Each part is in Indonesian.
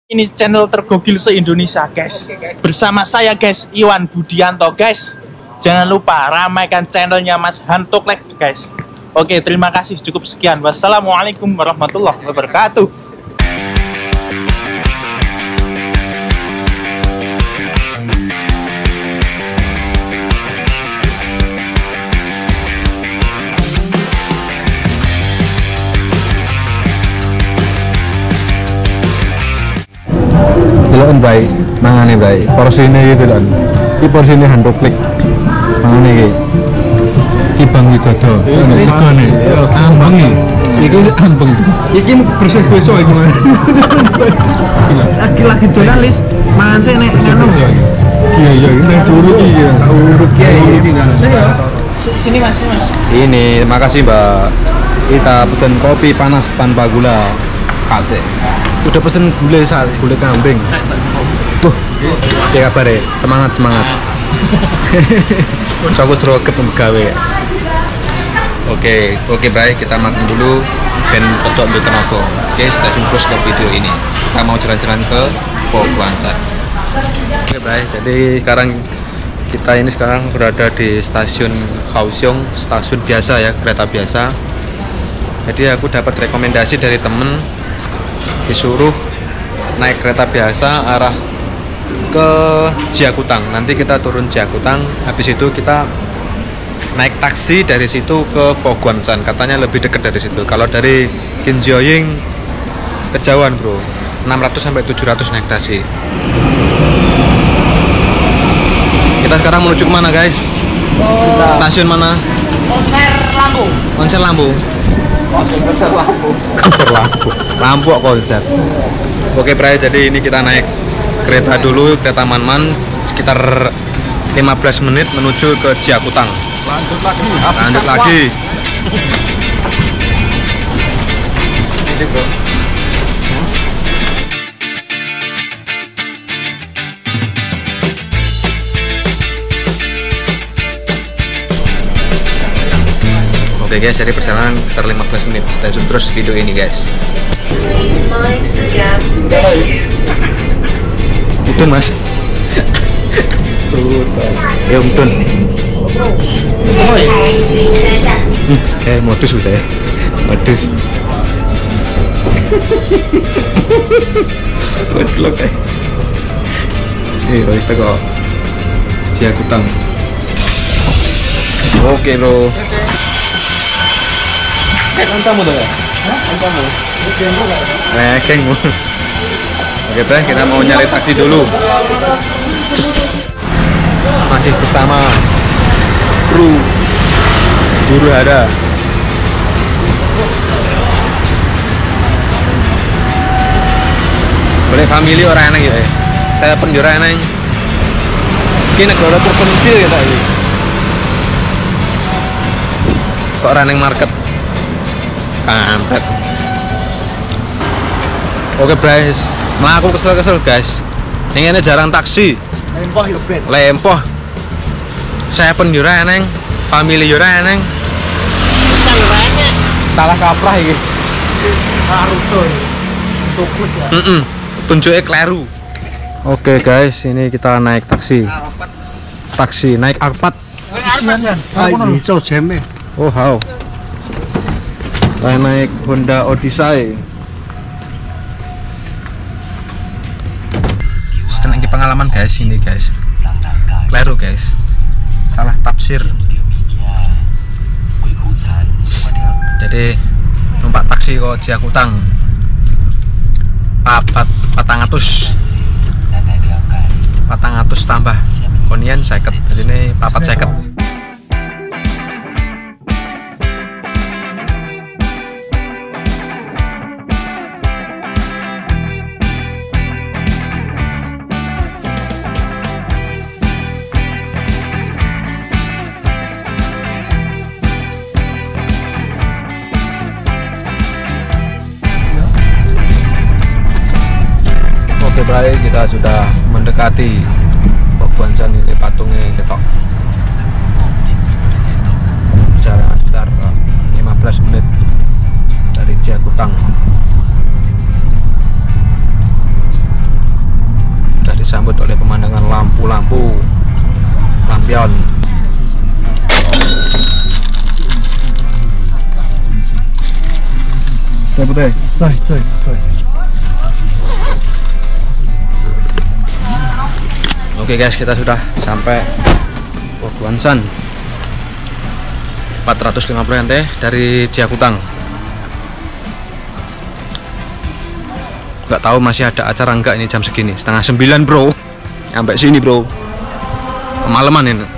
Ini channel tergokil se-Indonesia guys. Bersama saya guys, Iwan Budianto guys. Jangan lupa ramaikan channelnya Mas Hantoklek guys. Oke, terima kasih, cukup sekian. Wassalamualaikum warahmatullahi wabarakatuh. Deloken bae, mangane bae. Porsine iki deloken. Iki porsine Hantoklek. Mangane iki. Iki Bang Widodo. Segone. Ambeng iki. Iki ambeng. Iki bersih besok iki, Mas. Lagi jurnalis, mangan sih nek anu. Iya, nang turu iki. Tak urut iki. Sini Mas, sini Mas. Ini, makasih Mbak. Kita pesen kopi panas tanpa gula. Kasih. Udah pesen gulai kambing. Ya kabar ya, semangat. Coba seroket gawe. Oke baik, kita makan dulu dan ketok ambil tenaga. Oke, stasiun terus ke video ini. Kita mau jalan-jalan ke Pogwancan. Oke baik, jadi kita sekarang berada di stasiun Kaohsiung, stasiun biasa ya, kereta biasa. Jadi aku dapat rekomendasi dari temen, disuruh naik kereta biasa arah ke Jiakutang. Nanti kita turun Jiakutang, habis itu kita naik taksi dari situ ke Pogwancan. Katanya lebih dekat dari situ. Kalau dari Ginjoying kejauhan bro, 600 sampai 700 naik taksi. Kita sekarang menuju kemana guys? Stasiun mana? Konser Lampu. Lampu konser. Oke Bray, jadi ini kita naik kereta dulu, kereta Man-Man sekitar 15 menit menuju ke Jiakutang. Lanjut lagi. Ini bro. Oke guys, jadi perjalanan sekitar 15 menit. Stay tune terus video ini guys. Udun mas. Ya udun. Kayak modus udah ya. Modus. Modus kayak. Wis teko Jiakutang. Oke bro. Antamu tuh ya? Antamu? Nekengmu. Oke teh, kita mau nyari taksi dulu. Masih bersama kru Guru Hara. Boleh family orang enak ya? Saya pun jura enak. Ini negara terpencil ya tadi. Kok orang yang market? Kampret. Oke guys, aku kesel guys. Ini jarang taksi. Lempoh. Saya pun jura eneng, family jura eneng. Salah kaprah iki. Tunjuknya kleru. Oke guys, ini kita naik taksi. Taksi naik Alphard. Bisa jeme. Oh how. Kita naik Honda Odyssey. Sedang pengalaman guys ini guys. Kleru guys. Salah tafsir. Jadi numpak taksi ke Jiakutang. 400 tambah konian 50. Jadi ini 450. Baik, kita sudah mendekati Pogwancan. Ini patungnya ketok. Jalan sekitar 15 menit dari Jiakutang. disambut oleh pemandangan lampu-lampu lampion. Betul. Oke guys, kita sudah sampai Poguansan. 450 nt dari Ciakutang. Nggak tahu masih ada acara enggak ini jam segini, 8:30 bro. Sampai sini bro, kemalaman ini.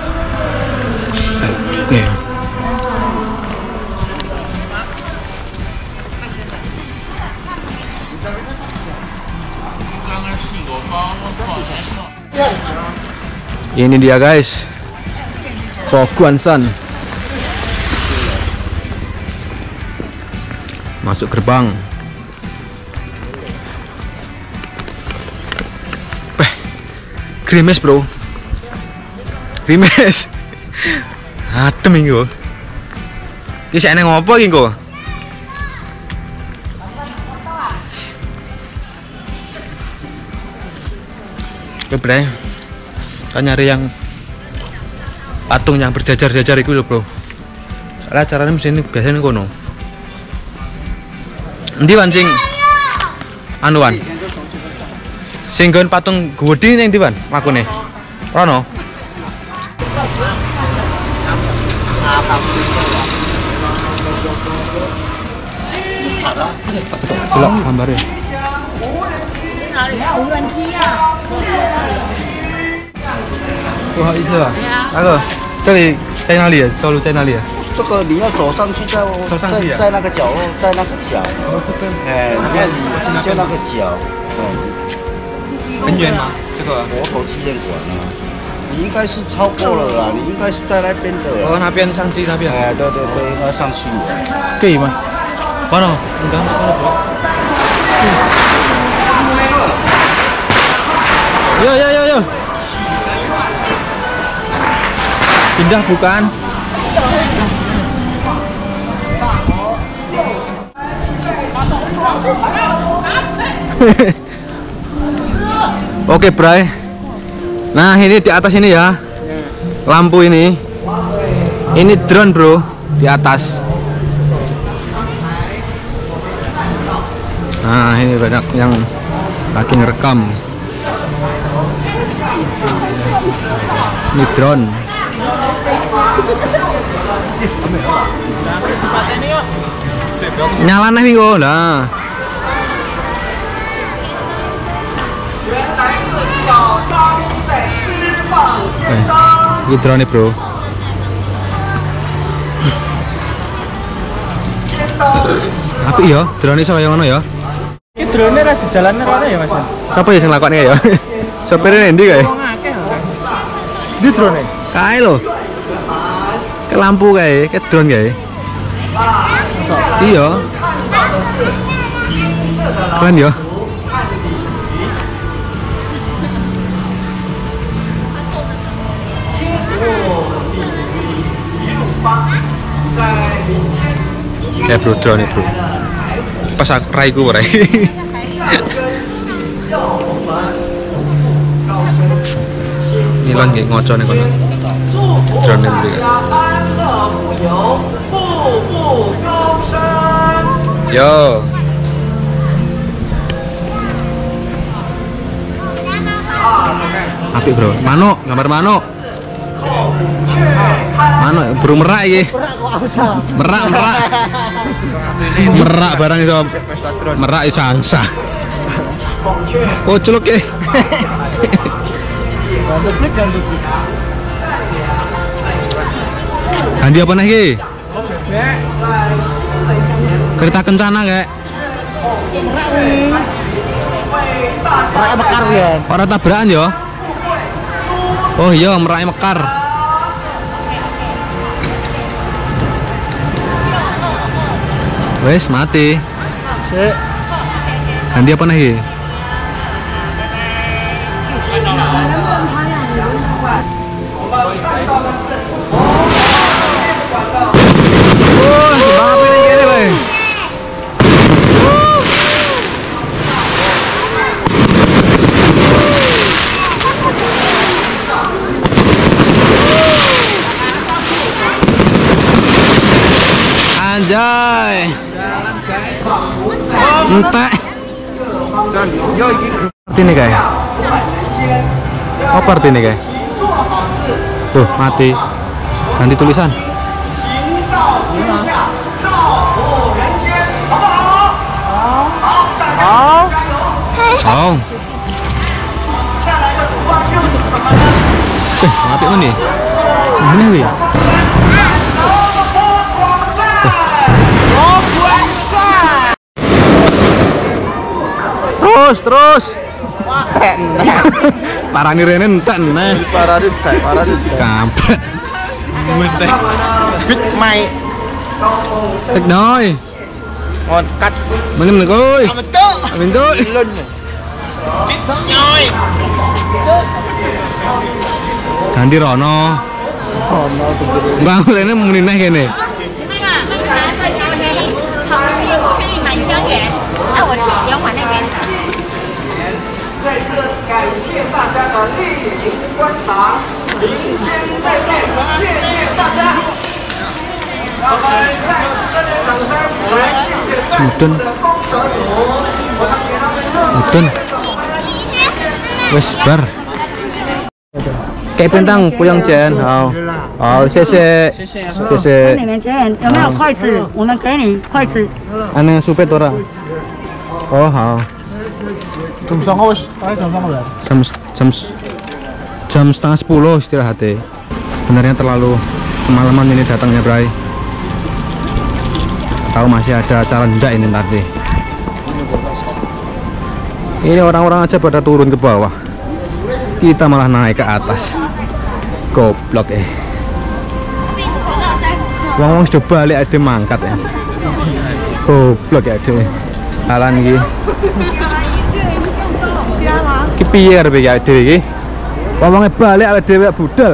Nih. Ini dia guys, Poguansan. Masuk gerbang. Grimes bro, grimes. Adem ini kok. Ini saya ngopo ini kok. Oke bro, kita nyari yang patung yang berjajar-jajar itu loh bro. Soalnya acaranya mesin biasanya kono. Endi wan sing anuan? Sing nggon patung gede ning ndi wan lakune? Rono. Delok gambare. Wah, itu ah. Halo. 这里在哪里？走路在哪里？ 这个你要走上去，在那个角落，在那个角。哎，你看你就那个角。 很远吗？这个佛头纪念馆啊，你应该是超过了啦，你应该是在那边的。 哦，那边上去那边。 哎，对，应该上去。 可以吗？完了，你等等不？Yo. Pindah bukan? Oke bray. Nah ini di atas ini ya, lampu ini drone bro di atas. Nah ini banyak yang lagi ngerekam. Ini drone. Nyala nih kok lah. Ini drone nih bro. Apa ya? Drone ini yang mana ya? Ini drone ini di jalannya mana ya mas? Siapa ya yang ngelakuinnya ya? Sopirnya Endi kayak? Ini drone? Kayak lo. Ke lampu kayak, ke drone kayak. Iya. Keren ya. Kayak bro drone bro. Pas aku raiku rai. Nilan kayak ngocok nih kono. Drone ini kan. Yo. Apik bro. Manuk, gambar manuk. Manuk burung merak iki. Merak. Merak barang itu. Merak itu angsa. Oh, celuk ya. Ganti apa nih? Kereta kencana kayak. Merak mekar ya. Orang tabrakan ya. Oh iya, merak mekar. Wes mati. Ganti apa nih? Anjay. Entek. Ini guys. Apa artinya guys? Tuh mati. Ganti tulisan. Oh. Mati mana? Mana wi? Terus. Parani rene entek nah. Parani Kampret. Bit mai. Tek noi. Ngon cut. Mana koi? Amin tu. Bit nyoi. Ganti Rono. Bang rene muni neh kene. 再次感谢大家的莅临观赏，明天再见，谢谢大家。我们再次热烈掌声来谢谢在座的公社组，我们给他们热烈的掌声。 Wes bar. Kayak bintang Puyang Chen， 好，好，谢谢，谢谢。 你们钱有没有筷子？我们给你筷子。 Aneh supet ora? Oh, 好。 Jam setengah 10 istirahat. Sebenarnya terlalu kemalaman ini datangnya, Bray. Tahu masih ada acara hendak ini tadi. Ini orang-orang aja pada turun ke bawah. Kita malah naik ke atas. Goblok Wong-wong coba balik ada mangkat ya. Goblok ya ada. Jalan iki. Ki piye arepe ya dhewe iki? Wong-wonge balik awake dhewe budal.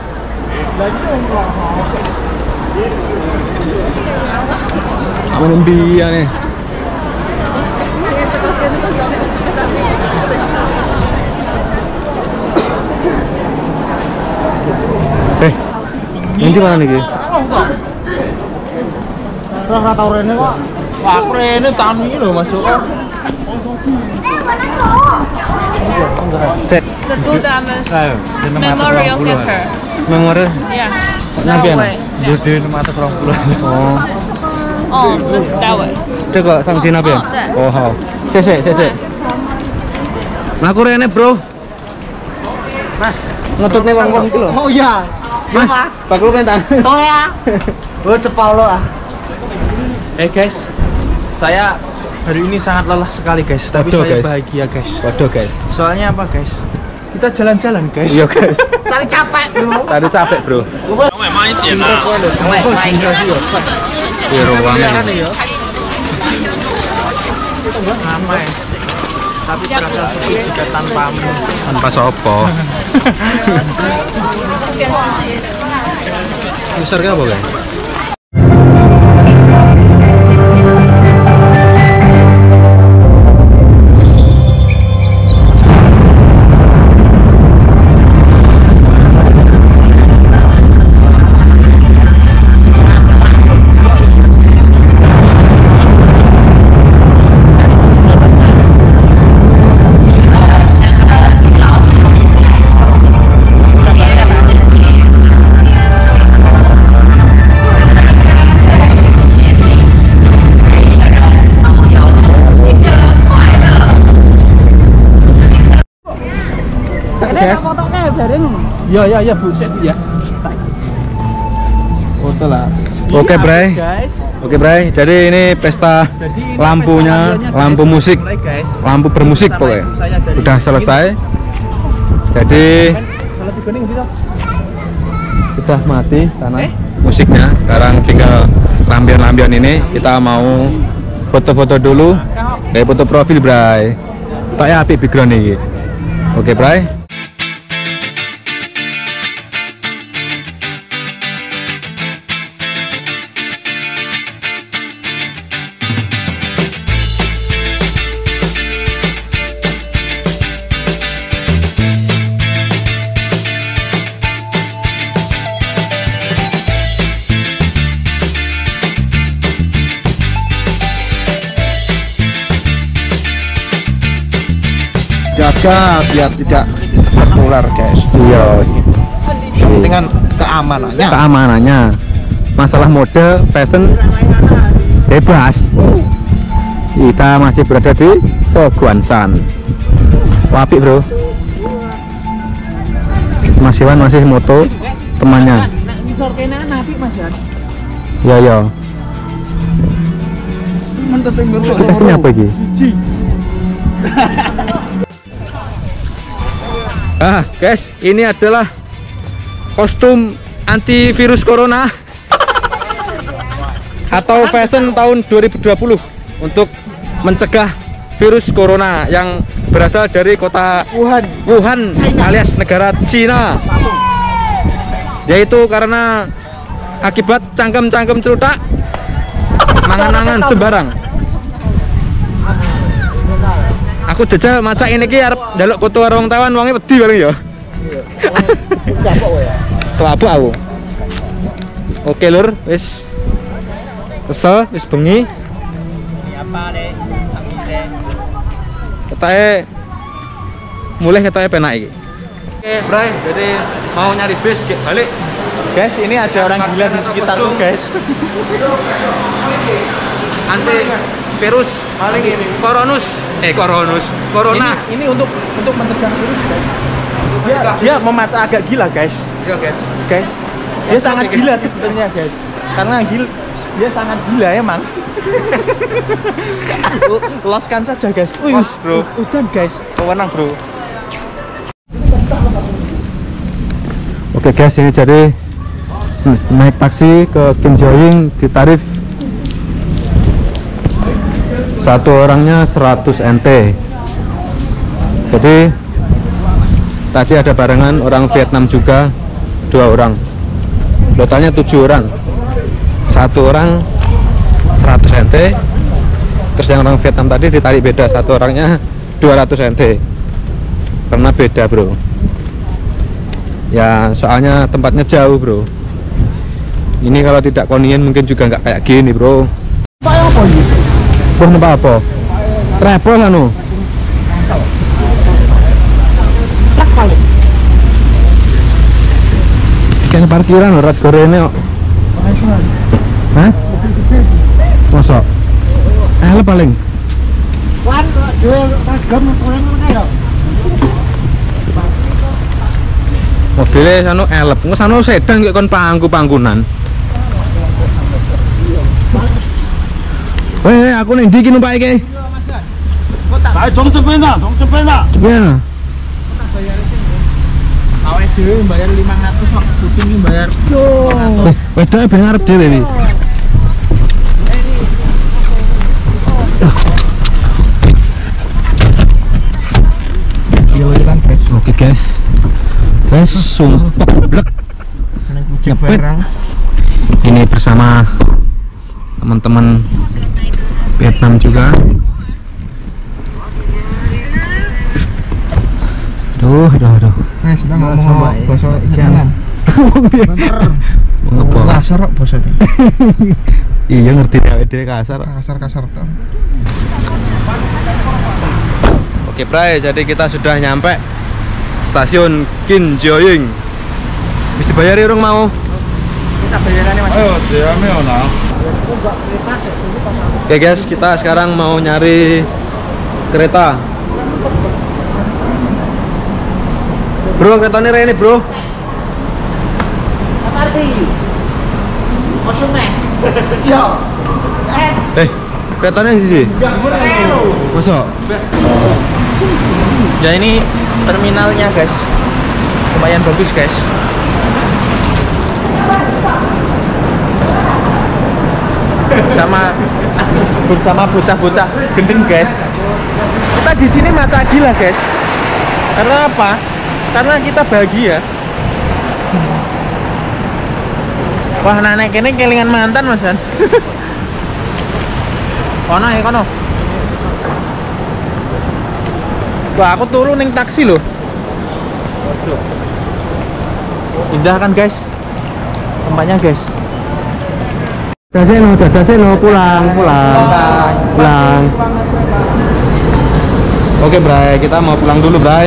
Amun mbiyane. Ini mana nih? Ora tau rene kok. Wah, aku rene tahun ini lho masuk. Cek. The Dudamas Memorial Center. Memorial? Yeah. Nabi That ana? way. Gede 620. Oh. Oh, this that way. 这个上去那边。 哦对。 哦好，谢谢谢谢。Aku rene, Bro. Mas, ngetutne wong-wong iki lho. Oh iya. Mas, bakul pentang. Oh ya. Oh cepal lo ah. Guys, saya hari ini sangat lelah sekali guys, tapi Waduh, saya guys. bahagia guys. Waduh, guys. Soalnya apa guys? Kita jalan-jalan guys. Iya, guys. Cari capek bro. Tadi capek, Bro. Iya, ruangnya. Ramai. Tapi terasa sepi jika tanpamu. Tanpa sopo. Besar ke apa, guys? Ya Bu, saya Bu ya. Foto lah. Oke, Bray. Guys. Oke, Bray. Jadi ini pesta Jadi ini lampunya, pesta lampu guys, musik, mulai, guys. lampu bermusik Sama pokoknya. ibu saya dari Udah selesai. Jadi salah tiga nih gitu. udah mati karena musiknya. Sekarang tinggal lampion-lampion ini. Kita mau foto-foto dulu. Dari foto profil, Bray. Tak ya apik background ini. Oke, Bray. jaga biar tidak tertular guys. Iya. Dengan keamanannya. Masalah mode fashion bebas. Kita masih berada di Foguansan. Wapi bro. Mas Iwan masih moto temannya. Ya ya. Ini apa ini? Guys, ini adalah kostum antivirus corona atau fashion tahun 2020 untuk mencegah virus corona yang berasal dari kota Wuhan alias negara Cina, yaitu karena akibat cangkem-cangkem celutak mangan-mangan sembarang. Aku jajal maca ini ki arep njaluk foto karo wong tawan wonge wedi bareng ya. Apa aku. Oke lur, wis kesel, wis bengi. Ketae mulai ketae penak iki. Oke, Bray, jadi mau nyari bis balik. Guys, ini ada orang gila di sekitarku guys. Anti virus paling ini corona. Ini untuk mencegah virus guys. Dia memaca agak gila guys. Iya guys. Dia sangat gila sebetulnya guys. Karena dia sangat gila emang. Loskan saja guys. Bro. Udah guys. Kewenang bro. Oke guys, ini jadi naik taksi ke Kim Joying di tarif satu orangnya 100 NT. Jadi tadi ada barengan orang Vietnam juga 2 orang, totalnya 7 orang, satu orang 100 NT. Terus yang orang Vietnam tadi ditarik beda, satu orangnya 200 NT karena beda bro ya, soalnya tempatnya jauh bro. Ini kalau tidak konien mungkin juga nggak kayak gini bro. Apa ini? Numpak apa? Travel anu. Kayaknya parkiran rat gorene kok. Hah? Mosok? Elep paling. Wan kok dhewe tagem koren ngene ya. Mobilnya sanu elep, sanu sedan kok kon pangku-pangkunan. Weh, aku ning ndi iki numpak iki? Jongcepena. Gimana? Awake dhewe bayar 500 waktu syuting iki bayar. Wedoke ben arep dhewe iki. Oke guys. Guys, sumpah blek. Nyepet. Ini bersama teman-teman Vietnam juga. Aduh. Sudah ngomong bahasa Vietnam. Kasar kok bahasa ini. Iya ngerti dhewe kasar. Kasar tuh. Oke, Bray, jadi kita sudah nyampe stasiun Kim Joying. Wis dibayari urung mau? Kita bayarannya Mas. Ayo, diame ona. Oke guys, kita sekarang mau nyari kereta. Bro, keretanya rene bro. Apa arti? Maksudnya? Yo. Keretanya di sini. Masa? Ya ini terminalnya guys. Lumayan bagus guys. Bersama bocah-bocah gendeng guys. Kita di sini maca gila guys. Karena apa? Karena kita bahagia. Wah, nanek ini kelingan mantan Mas kan. Kono ya kono. Wah, aku turun ning taksi loh. Indah kan guys? Tempatnya guys. Daseno, pulang. Oke Bray, kita mau pulang dulu Bray.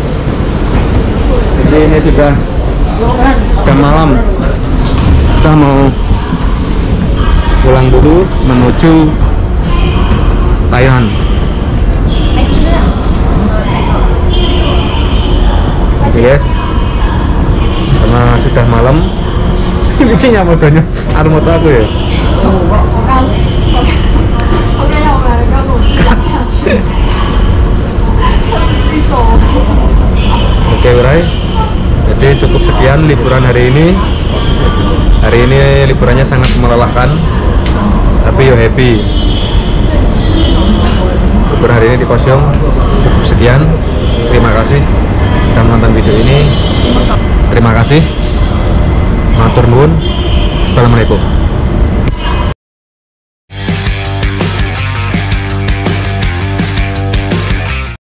Jadi ini sudah jam malam. Kita mau pulang dulu menuju Thailand. Oke guys, karena sudah malam. Ini nyamudanya armut aku ya. Oke Bray, jadi cukup sekian liburan hari ini. Hari ini liburannya sangat melelahkan, tapi yo happy. Liburan hari ini di Kaohsiung cukup sekian. Terima kasih sudah menonton video ini. Terima kasih. Matur nuwun. Assalamualaikum.